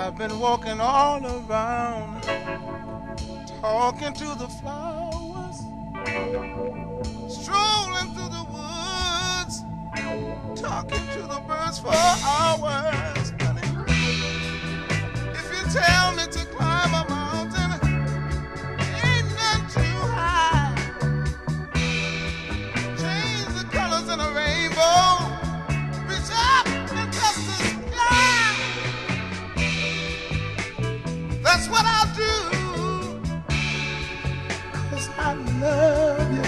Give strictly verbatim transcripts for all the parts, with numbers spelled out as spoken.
I've been walking all around, talking to the flowers, strolling through the woods, talking to the birds for hours. Honey, if you tell me to climb a mountain, ain't none too high. Change the colors in a rainbow, reach up and touch the sky. That's what I'll do, 'cause I love you.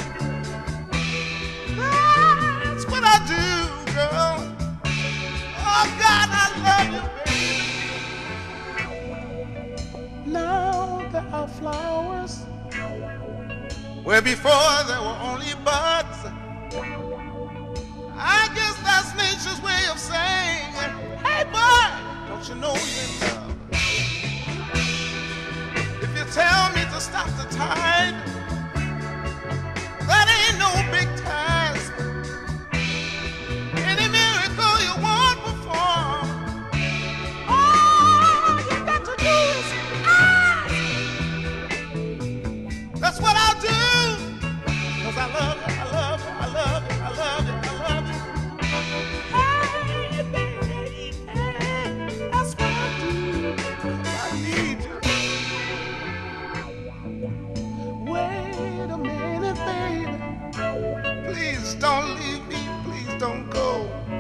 That's what I do, girl. Oh God, I love you, baby. Now there are flowers where before there were only buds. I guess that's nature's way of saying, hey boy, don't you know you're in love? If you tell me to stop the tide, that ain't no big task. Any miracle you want perform, all you got to do is ask. That's what I'll do, 'cause I love you, I love you, I love you, I love you, I love you. Hey baby, hey, that's what I do, 'cause I need you. Wait a minute, baby. Please don't leave me. Please don't go.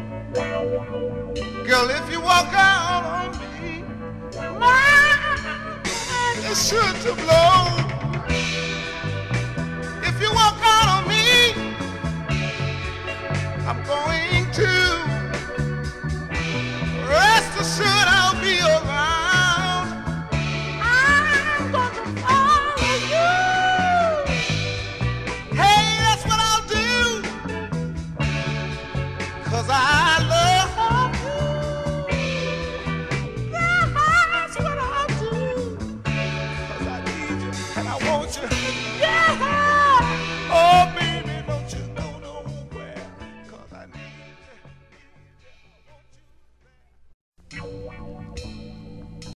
Girl, if you walk out on me, my mind is sure to blow.